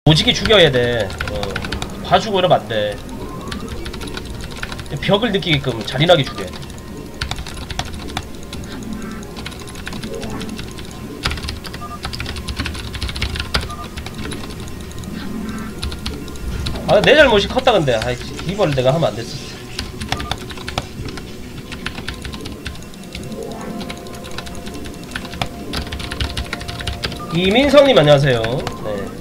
오지게 죽여야 돼. 봐주고 이러면 안 돼. 벽을 느끼게끔 잔인하게 죽여야 돼. 아, 내 잘못이 컸다 근데. 아이, 이번을 내가 하면 안 됐어. 이민성님 안녕하세요. 네.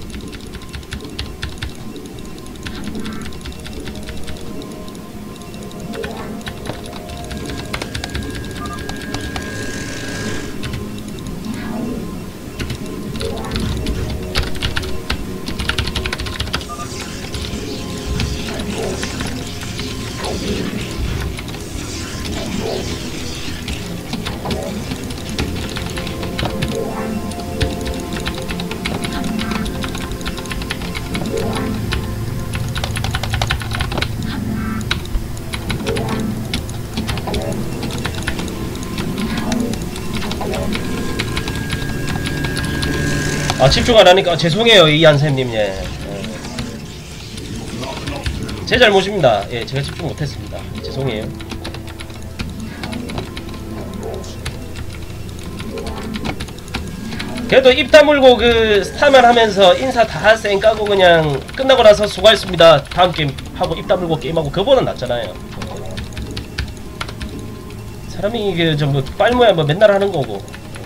아, 집중 안 하니까 죄송해요, 이한샘님. 예. 제 잘못입니다. 예, 제가 집중 못했습니다. 죄송해요. 그래도 입 다물고 그 스타만 하면서 인사 다 쌩 까고 그냥 끝나고 나서 수고하셨습니다. 다음 게임 하고 입 다물고 게임하고 그거보다 낫잖아요. 사람이 이게 전부 빨모야 뭐 맨날 하는 거고.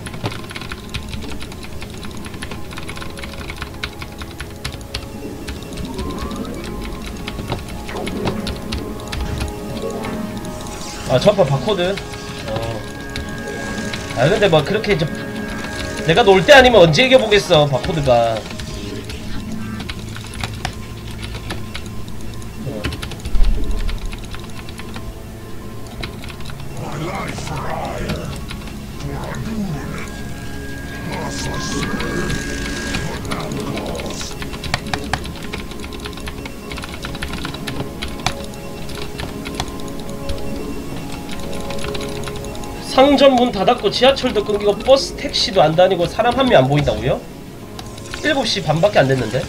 아, 저파 바코드? 아, 근데 뭐 그렇게 이제 내가 놀 때 아니면 언제 이겨보겠어, 바코드가. 상점 문 닫았고 지하철도 끊기고 버스 택시도 안 다니고 사람 한 명 안 보인다고요? 7시 반밖에 안 됐는데?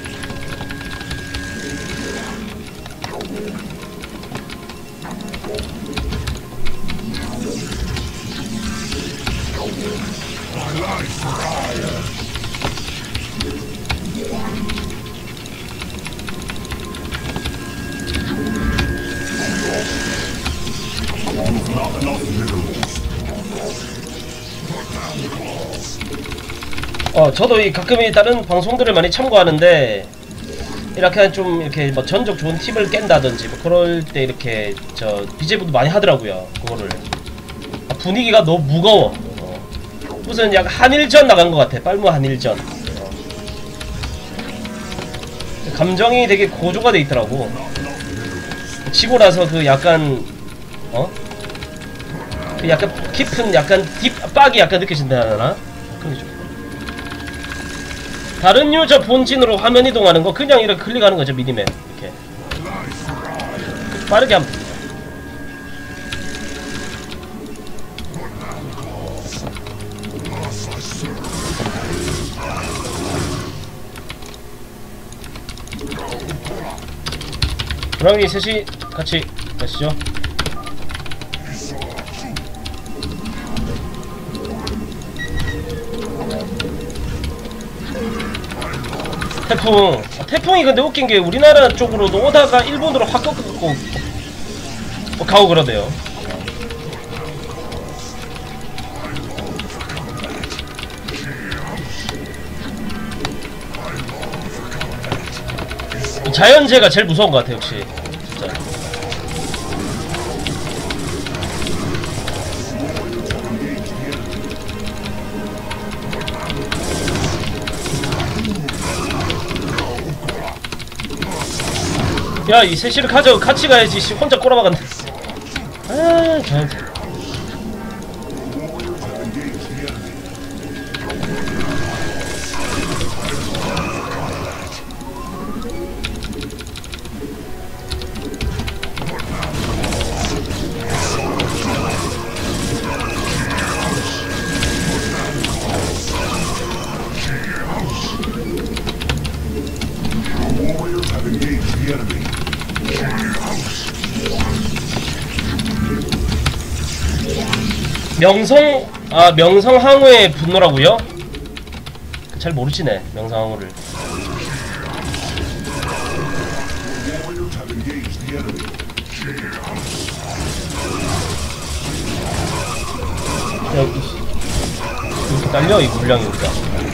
저도 이 가끔 이 다른 방송들을 많이 참고하는데 이렇게 좀 이렇게 뭐 전적 좋은 팀을 깬다든지 뭐 그럴 때 이렇게 저 BJ분도 많이 하더라고요. 그거를. 아, 분위기가 너무 무거워. 무슨 약 한일전 나간 것 같아. 빨무 한일전. 감정이 되게 고조가 돼 있더라고. 치고 나서 그 약간 그 약간 깊은 약간 딥박이 약간 느껴진다 하나? 그게 좀. 다른 유저 본진으로 화면 이동하는 거 그냥 이렇게 클릭하는 거죠. 미니맵 이렇게 빠르게 하면 됩니다. 그럼 이 셋이 같이 가시죠. 태풍이 근데 웃긴게 우리나라 쪽으로도 오다가 일본으로 확 꺾고 가고 그러대요. 자연재해가 제일 무서운 것 같아 역시 진짜. 야, 이 셋이를 같이 가야지. 씨, 혼자 꼬라박았네. 아, 자연재. 명성황후의 분노라고요? 잘 모르시네, 명성황후를. 여기 이렇게 딸려, 이 물량이 우리가.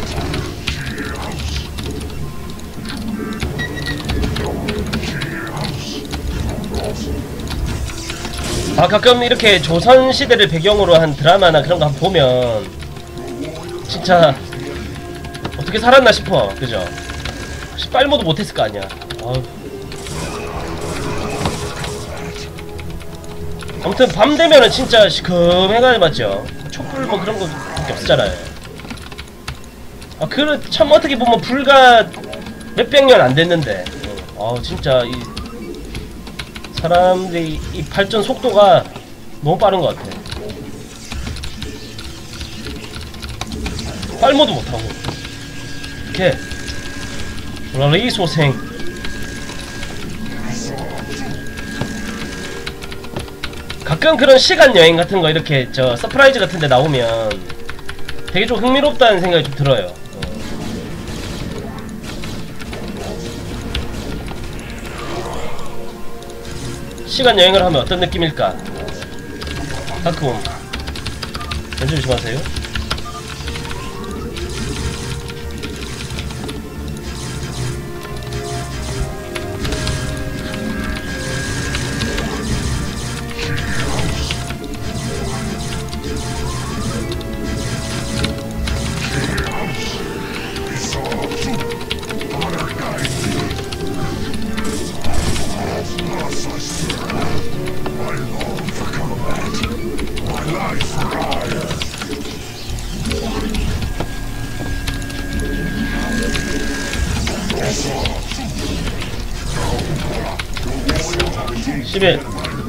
가끔 이렇게 조선시대를 배경으로 한 드라마나 그런 거 한번 보면 진짜 어떻게 살았나 싶어. 그죠? 빨모도 못했을 거 아니야. 아무튼 밤 되면은 진짜 시커매가지고 맞죠? 촛불 뭐 그런 거밖에 없었잖아요. 참 어떻게 보면 불과 몇백 년 안 됐는데 진짜 이 사람들이 이 발전 속도가 너무 빠른 것 같아. 빨모도 못하고 이렇게 레이소생. 가끔 그런 시간 여행 같은 거 이렇게 서프라이즈 같은 데 나오면 되게 좀 흥미롭다는 생각이 좀 들어요. 시간 여행을 하면 어떤 느낌일까? 다크홈 연주 조심하세요. (11)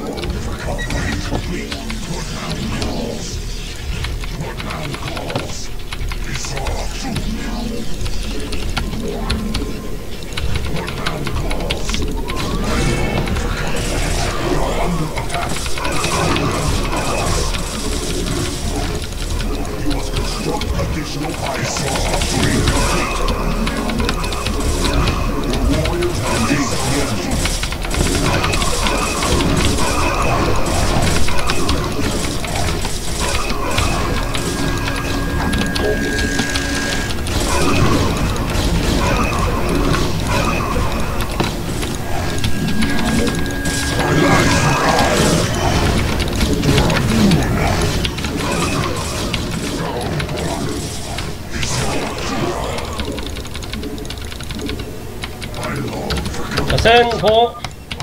센고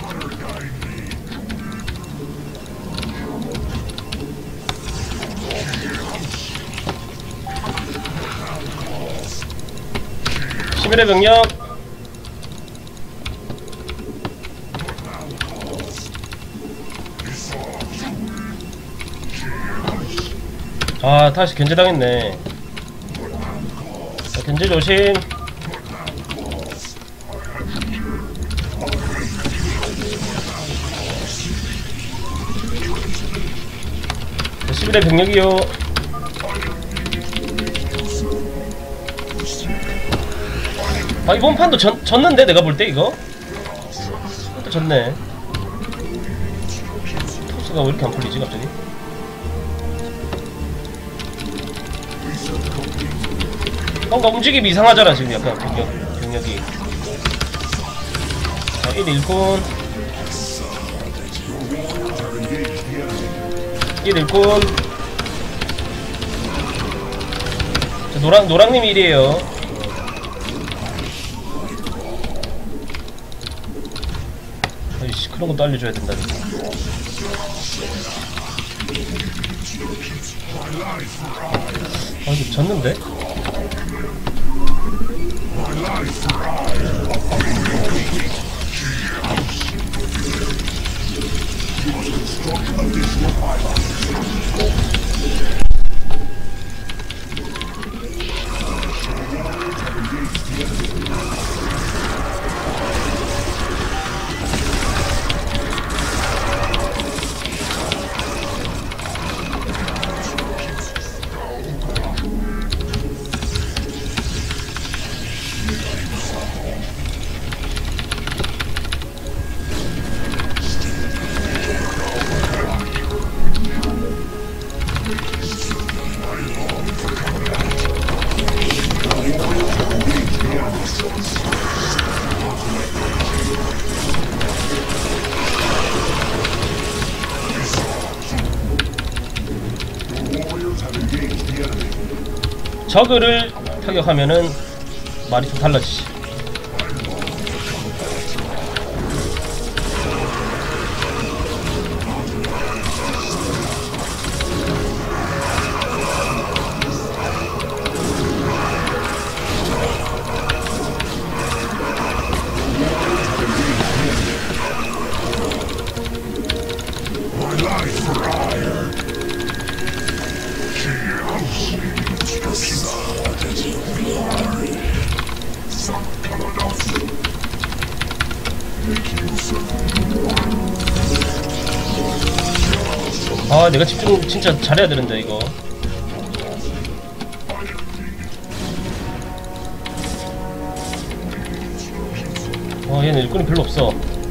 (11의) 병력. 다시 견제당했네. 견제 조심. 11의 병력이요. 이번 판도 졌는데 내가 볼 때 이거? 또 졌네. 토스가 왜 이렇게 안 풀리지 갑자기? 뭔가 움직임이 이상하잖아 지금 약간 병력이. 자, 1일꾼 1일꾼. 자, 노랑님이 1이에요 아이씨, 그런 것도 알려줘야 된다. 이거 졌는데? 저그를 타격하면은 말이 좀 달라지지. 아, 내가 집중 진짜 잘해야 되는데 이거. 얘는 일꾼이 별로 없어.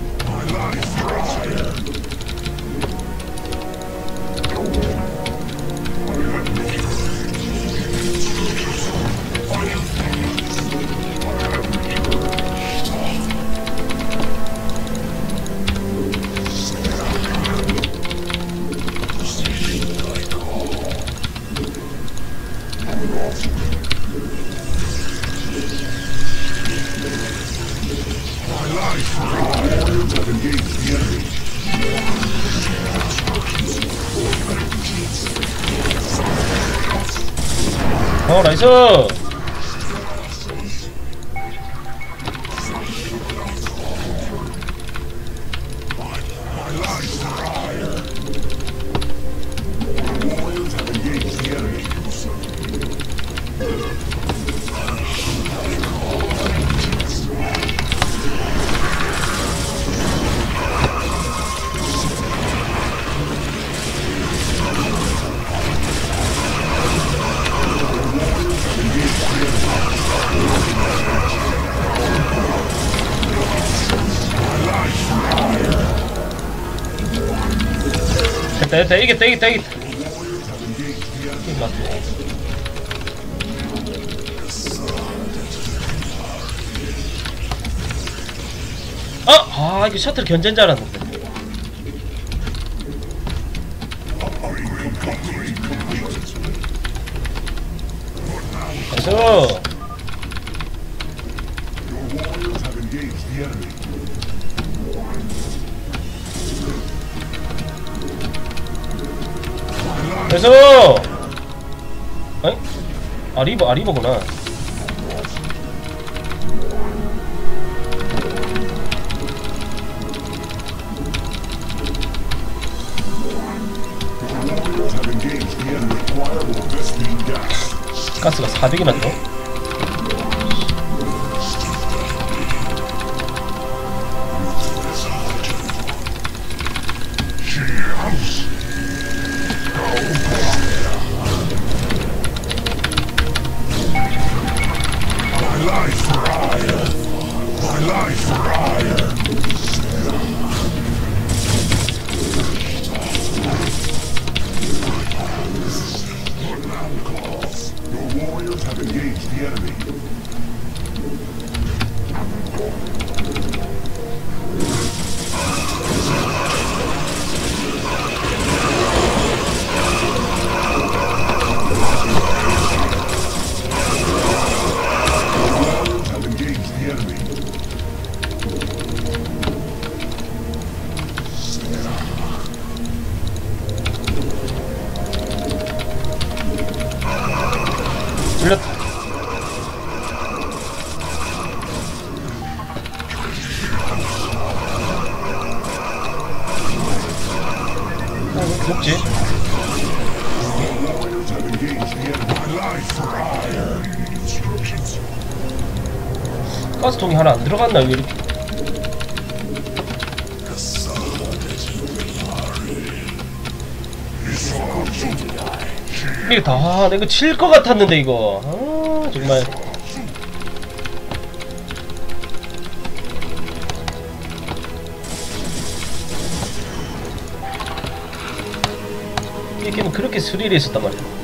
나이스! 됐다, 이겼다. 이거 셔틀 견제인 줄 알았는데. 나이스! 그래서 리버구나. 가스가 400이나 더? 들렸다. 먹지? 가스통이 하나 안 들어갔나? 왜 이렇게? 이게 다 내가 칠 것 같았는데 이거. 정말. 이 게임은 그렇게 스릴이 있었단 말이야.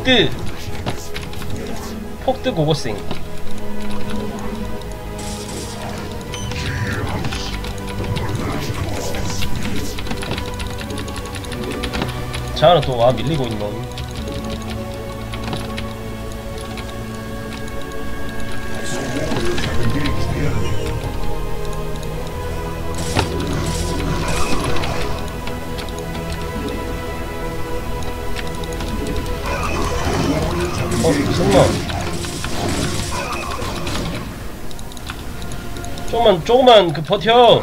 폭드 고고생. 자는 또 와 밀리고 있는. 설마 조금만 그 버텨.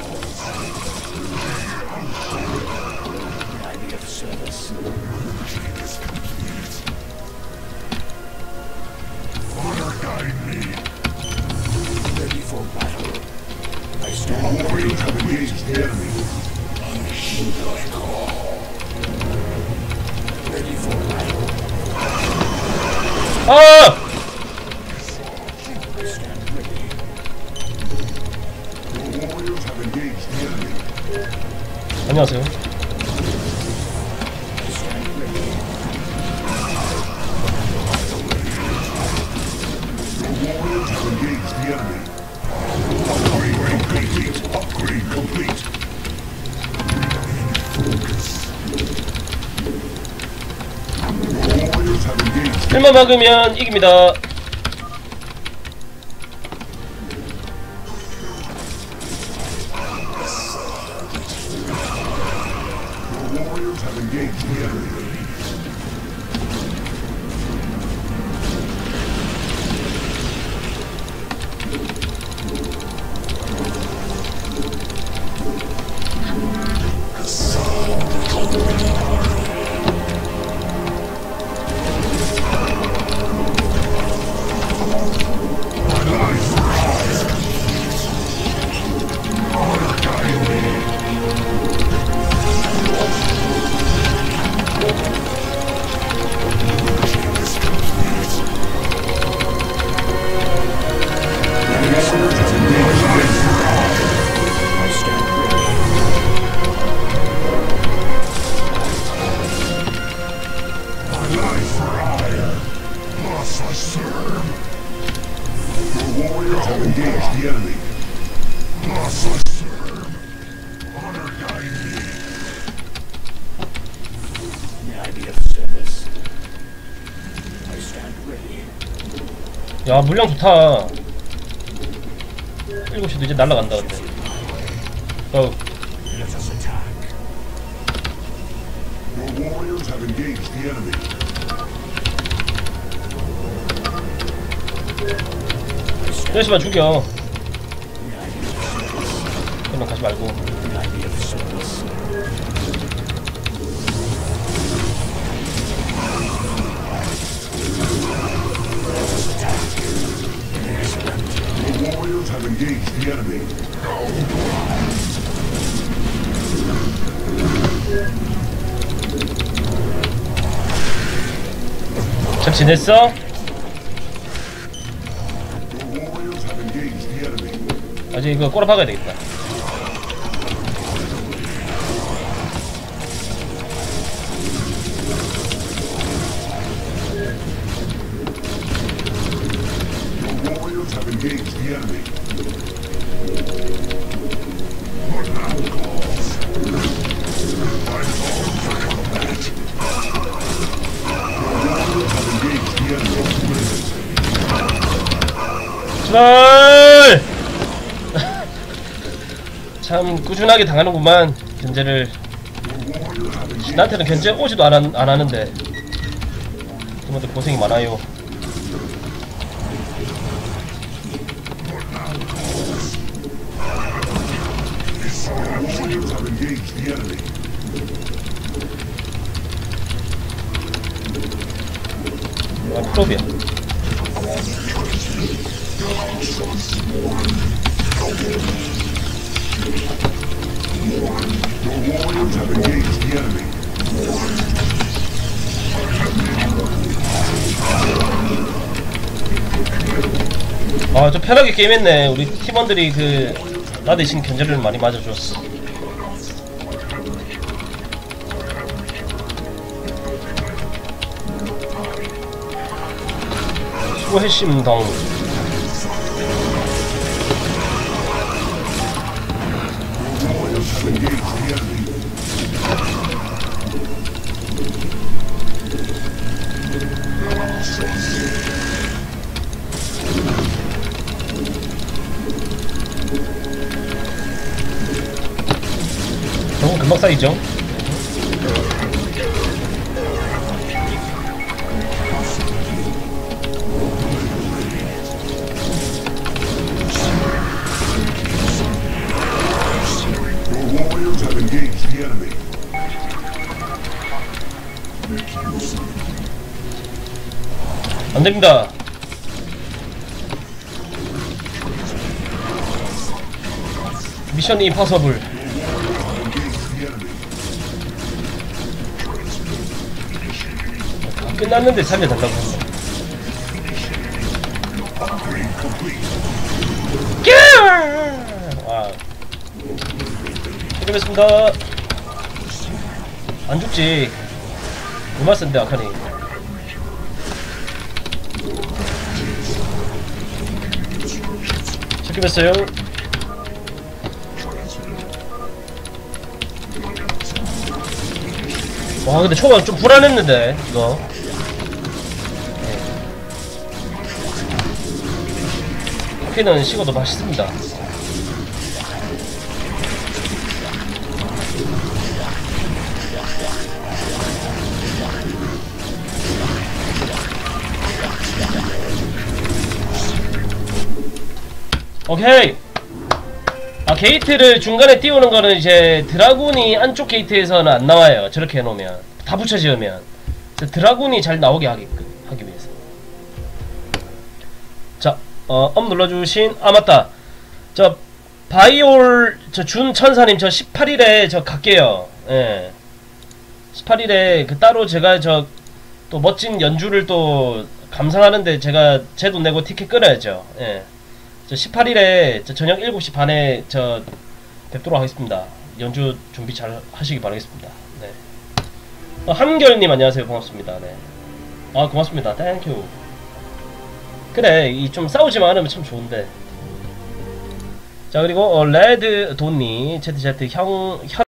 아! 안녕하세요. 힐만 막으면 이깁니다. 야, 물량 좋다. 7시도 이제 날라간다 근데. 플래시만 죽여. 그냥 가지 말고. 잘 지냈어? 아직 이거 꼬라 박아야 되겠다. 제발! 참 꾸준하게 당하는구만 견제를. 나한테는 견제 오지도 안 하는데 그분들 고생이 많아요. 아, 프로비야. 아, 좀 편하게 게임했네. 우리 팀원들이 나 대신 견제를 많이 맞아줬어. 핵심동. 저건 금방 쌓이죠. 안됩니다. 미션 임파서블. 끝났는데 살려달라고. 와, 해결했습니다. 안 죽지. 얼마 센데 아카니. 해결했어요. 와, 근데 초반 좀 불안했는데 이거. 커피는 식어도 맛있습니다. 오케이. 아, 게이트를 중간에 띄우는 거는 이제 드라군이 안쪽 게이트에서는 안 나와요. 저렇게 해놓으면 다 붙여 지으면 드라군이 잘 나오게 하기 위해서. 자, 업 눌러주신, 아 맞다, 저 바이올 저 준천사님 저 18일에 저 갈게요. 예, 18일에 그 따로 제가 저 또 멋진 연주를 또 감상하는데 제가 제 돈 내고 티켓 끊어야죠. 예, 저 18일에 저 저녁 7시 반에 저 뵙도록 하겠습니다. 연주 준비 잘 하시기 바라겠습니다. 네. 한결님 안녕하세요. 반갑습니다. 네. 아, 고맙습니다. 땡큐. 그래, 이 좀 싸우지만 않으면 참 좋은데. 자, 그리고 레드 돈니 채트 형